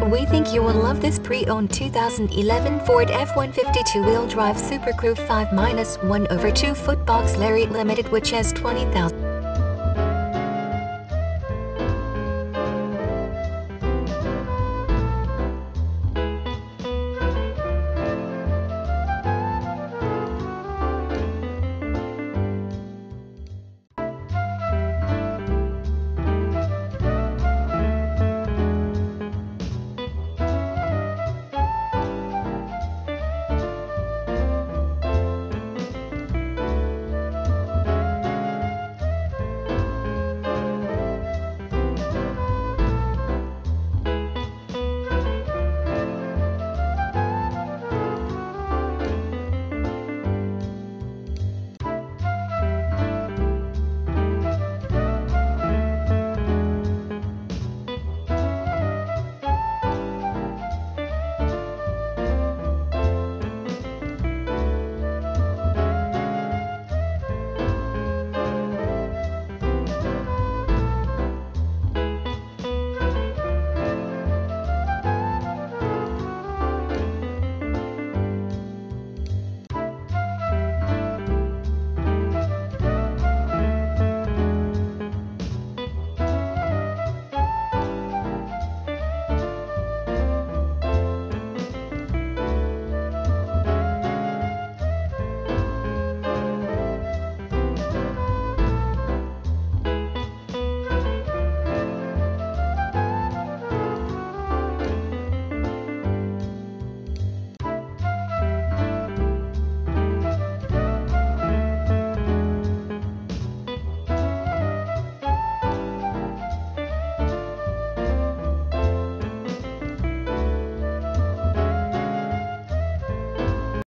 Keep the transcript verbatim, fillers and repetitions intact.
We think you will love this pre-owned two thousand eleven Ford F one fifty two-wheel drive Super Crew five minus one over two foot box Lariat Limited, which has twenty thousand